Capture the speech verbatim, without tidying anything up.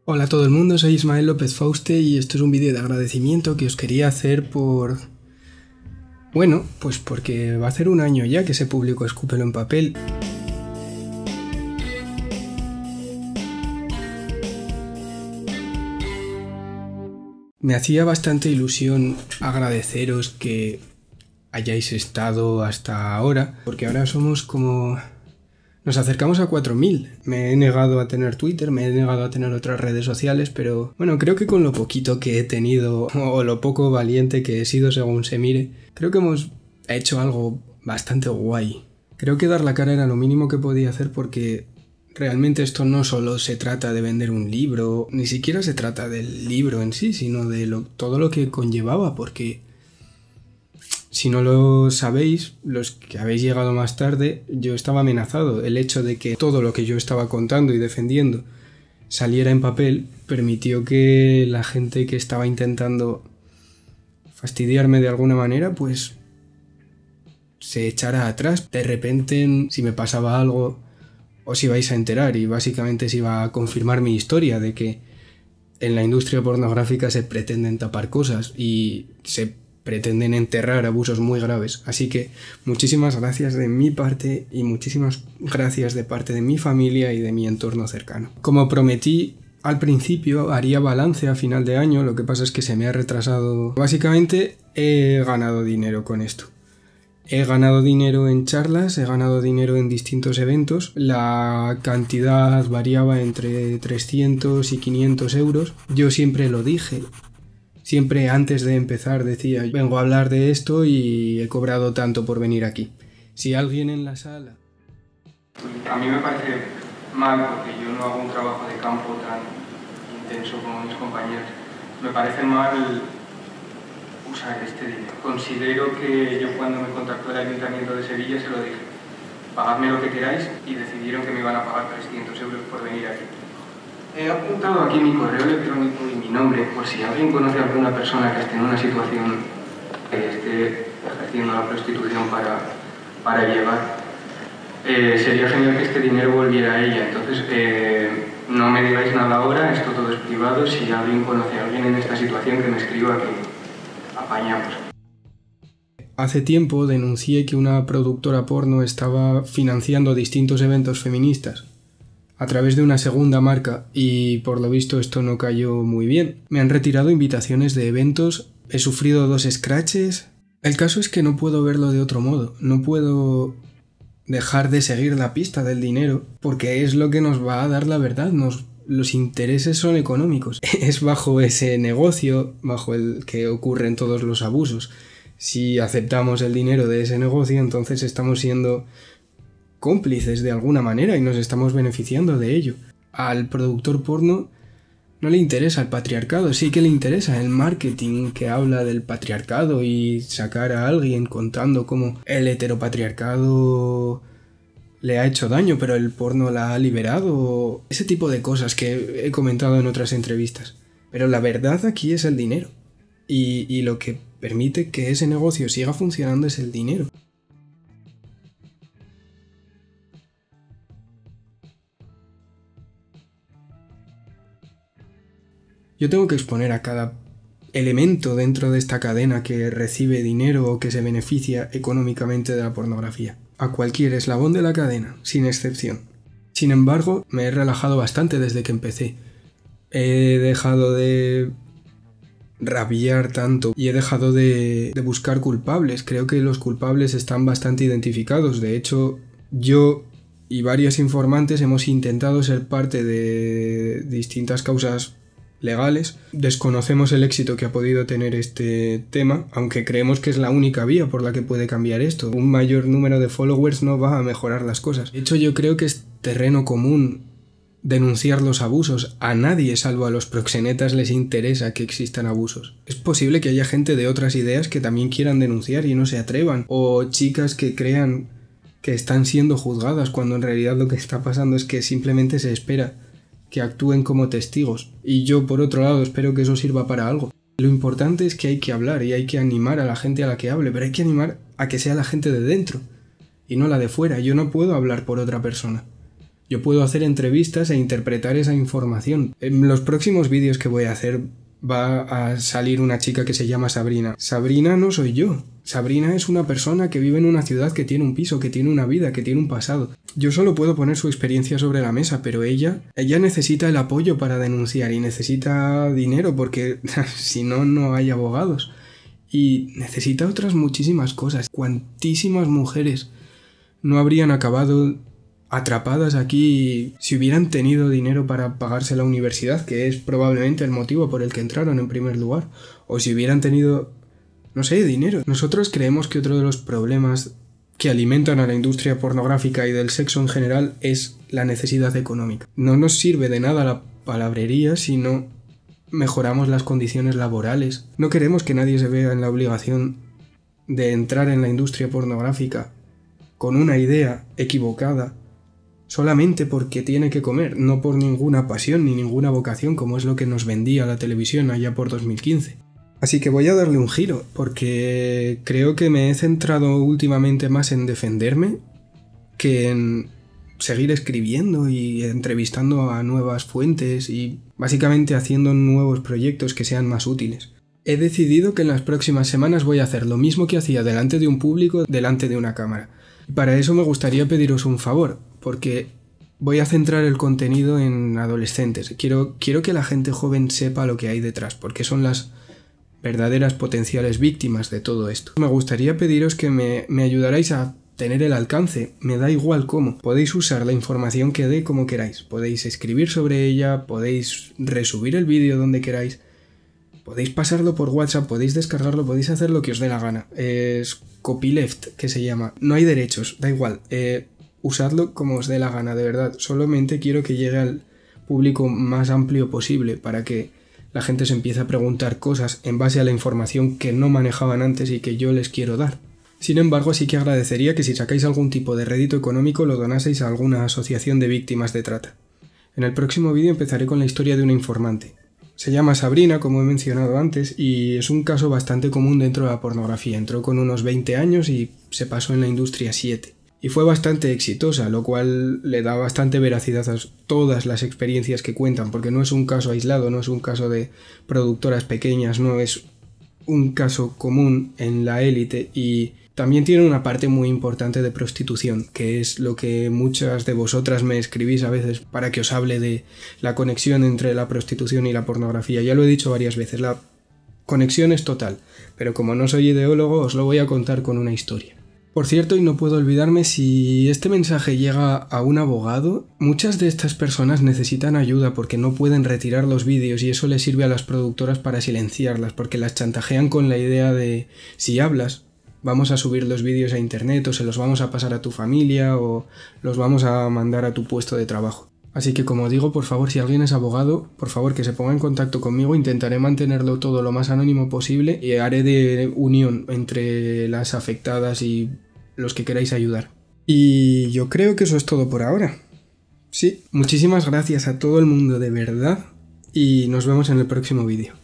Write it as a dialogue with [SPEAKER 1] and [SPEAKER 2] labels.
[SPEAKER 1] Hola a todo el mundo, soy Ismael López Fauste y esto es un vídeo de agradecimiento que os quería hacer por... Bueno, pues porque va a hacer un año ya que se publicó Escúpelo en papel. Me hacía bastante ilusión agradeceros que hayáis estado hasta ahora, porque ahora somos como... Nos acercamos a cuatro mil. Me he negado a tener Twitter, me he negado a tener otras redes sociales, pero bueno, creo que con lo poquito que he tenido, o lo poco valiente que he sido según se mire, creo que hemos hecho algo bastante guay. Creo que dar la cara era lo mínimo que podía hacer porque realmente esto no solo se trata de vender un libro, ni siquiera se trata del libro en sí, sino de lo, todo lo que conllevaba, porque... Si no lo sabéis, los que habéis llegado más tarde, yo estaba amenazado. El hecho de que todo lo que yo estaba contando y defendiendo saliera en papel permitió que la gente que estaba intentando fastidiarme de alguna manera, pues se echara atrás. De repente, si me pasaba algo, os ibais a enterar y básicamente se iba a confirmar mi historia de que en la industria pornográfica se pretenden tapar cosas y se pretenden enterrar abusos muy graves. Así que muchísimas gracias de mi parte y muchísimas gracias de parte de mi familia y de mi entorno cercano. Como prometí al principio, haría balance a final de año, lo que pasa es que se me ha retrasado. Básicamente he ganado dinero con esto. He ganado dinero en charlas, he ganado dinero en distintos eventos. La cantidad variaba entre trescientos y quinientos euros. Yo siempre lo dije. Siempre antes de empezar decía, vengo a hablar de esto y he cobrado tanto por venir aquí. Si alguien en la sala...
[SPEAKER 2] A mí me parece mal porque yo no hago un trabajo de campo tan intenso como mis compañeros. Me parece mal usar este dinero. Considero que yo cuando me contactó el Ayuntamiento de Sevilla se lo dije, pagadme lo que queráis, y decidieron que me iban a pagar trescientos euros por venir aquí. He apuntado aquí mi correo electrónico y mi nombre por si alguien conoce a alguna persona que esté en una situación que esté ejerciendo la prostitución para, para llevar. Eh, sería genial que este dinero volviera a ella. Entonces, eh, no me digáis nada ahora, esto todo es privado. Si alguien conoce a alguien en esta situación, que me escriba, que apañamos.
[SPEAKER 1] Hace tiempo denuncié que una productora porno estaba financiando distintos eventos feministas a través de una segunda marca y por lo visto esto no cayó muy bien. Me han retirado invitaciones de eventos, he sufrido dos scratches. El caso es que no puedo verlo de otro modo, no puedo dejar de seguir la pista del dinero porque es lo que nos va a dar la verdad. Nos, los intereses son económicos. Es bajo ese negocio, bajo el que ocurren todos los abusos. Si aceptamos el dinero de ese negocio, entonces estamos siendo cómplices de alguna manera y nos estamos beneficiando de ello. Al productor porno no le interesa el patriarcado, sí que le interesa el marketing que habla del patriarcado y sacar a alguien contando cómo el heteropatriarcado le ha hecho daño, pero el porno la ha liberado. Ese tipo de cosas que he comentado en otras entrevistas. Pero la verdad aquí es el dinero. Y, y lo que permite que ese negocio siga funcionando es el dinero. Yo tengo que exponer a cada elemento dentro de esta cadena que recibe dinero o que se beneficia económicamente de la pornografía. A cualquier eslabón de la cadena, sin excepción. Sin embargo, me he relajado bastante desde que empecé. He dejado de rabiar tanto y he dejado de, de buscar culpables. Creo que los culpables están bastante identificados. De hecho, yo y varios informantes hemos intentado ser parte de distintas causas legales. Desconocemos el éxito que ha podido tener este tema, aunque creemos que es la única vía por la que puede cambiar esto. Un mayor número de followers no va a mejorar las cosas. De hecho, yo creo que es terreno común denunciar los abusos. A nadie, salvo a los proxenetas, les interesa que existan abusos. Es posible que haya gente de otras ideas que también quieran denunciar y no se atrevan, o chicas que crean que están siendo juzgadas cuando en realidad lo que está pasando es que simplemente se espera que actúen como testigos. Y yo, por otro lado, espero que eso sirva para algo. Lo importante es que hay que hablar y hay que animar a la gente a la que hable, pero hay que animar a que sea la gente de dentro y no la de fuera. Yo no puedo hablar por otra persona. Yo puedo hacer entrevistas e interpretar esa información. En los próximos vídeos que voy a hacer va a salir una chica que se llama Sabrina. Sabrina no soy yo. Sabrina es una persona que vive en una ciudad, que tiene un piso, que tiene una vida, que tiene un pasado. Yo solo puedo poner su experiencia sobre la mesa, pero ella, ella necesita el apoyo para denunciar y necesita dinero porque si no, no hay abogados. Y necesita otras muchísimas cosas. Cuantísimas mujeres no habrían acabado atrapadas aquí si hubieran tenido dinero para pagarse la universidad, que es probablemente el motivo por el que entraron en primer lugar, o si hubieran tenido, no sé, dinero. Nosotros creemos que otro de los problemas que alimentan a la industria pornográfica y del sexo en general es la necesidad económica. No nos sirve de nada la palabrería si no mejoramos las condiciones laborales. No queremos que nadie se vea en la obligación de entrar en la industria pornográfica con una idea equivocada solamente porque tiene que comer, no por ninguna pasión ni ninguna vocación como es lo que nos vendía la televisión allá por dos mil quince. Así que voy a darle un giro, porque creo que me he centrado últimamente más en defenderme que en seguir escribiendo y entrevistando a nuevas fuentes y básicamente haciendo nuevos proyectos que sean más útiles. He decidido que en las próximas semanas voy a hacer lo mismo que hacía delante de un público, delante de una cámara. Y para eso me gustaría pediros un favor, porque voy a centrar el contenido en adolescentes. Quiero, quiero que la gente joven sepa lo que hay detrás, porque son las verdaderas potenciales víctimas de todo esto. Me gustaría pediros que me, me ayudarais a tener el alcance, me da igual cómo. Podéis usar la información que dé como queráis, podéis escribir sobre ella, podéis resubir el vídeo donde queráis, podéis pasarlo por WhatsApp, podéis descargarlo, podéis hacer lo que os dé la gana. Es copyleft, que se llama. No hay derechos, da igual. Eh, usadlo como os dé la gana, de verdad. Solamente quiero que llegue al público más amplio posible para que la gente se empiece a preguntar cosas en base a la información que no manejaban antes y que yo les quiero dar. Sin embargo, sí que agradecería que si sacáis algún tipo de rédito económico lo donaseis a alguna asociación de víctimas de trata. En el próximo vídeo empezaré con la historia de una informante. Se llama Sabrina, como he mencionado antes, y es un caso bastante común dentro de la pornografía. Entró con unos veinte años y se pasó en la industria siete. Y fue bastante exitosa, lo cual le da bastante veracidad a todas las experiencias que cuentan, porque no es un caso aislado, no es un caso de productoras pequeñas, no es un caso común en la élite y también tiene una parte muy importante de prostitución, que es lo que muchas de vosotras me escribís a veces para que os hable de la conexión entre la prostitución y la pornografía. Ya lo he dicho varias veces, la conexión es total, pero como no soy ideólogo os lo voy a contar con una historia. Por cierto, y no puedo olvidarme, si este mensaje llega a un abogado, muchas de estas personas necesitan ayuda porque no pueden retirar los vídeos y eso les sirve a las productoras para silenciarlas, porque las chantajean con la idea de si hablas, vamos a subir los vídeos a internet o se los vamos a pasar a tu familia o los vamos a mandar a tu puesto de trabajo. Así que como digo, por favor, si alguien es abogado, por favor que se ponga en contacto conmigo, intentaré mantenerlo todo lo más anónimo posible y haré de unión entre las afectadas y los que queráis ayudar. Y yo creo que eso es todo por ahora. Sí, muchísimas gracias a todo el mundo de verdad y nos vemos en el próximo vídeo.